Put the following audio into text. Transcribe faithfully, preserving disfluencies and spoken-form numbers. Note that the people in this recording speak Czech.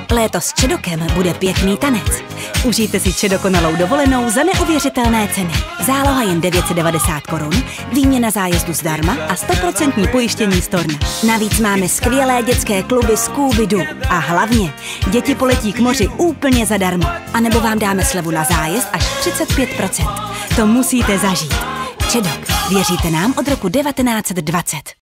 Léto s Čedokem bude pěkný tanec. Užijte si čedokonalou dovolenou za neuvěřitelné ceny. Záloha jen devět set devadesát korun, výměna zájezdu zdarma a sto procent pojištění storna. Navíc máme skvělé dětské kluby Scooby-Doo a hlavně děti poletí k moři úplně zadarmo. A nebo vám dáme slevu na zájezd až třicet pět procent. To musíte zažít. Čedok. Věříte nám od roku devatenáct set dvacet.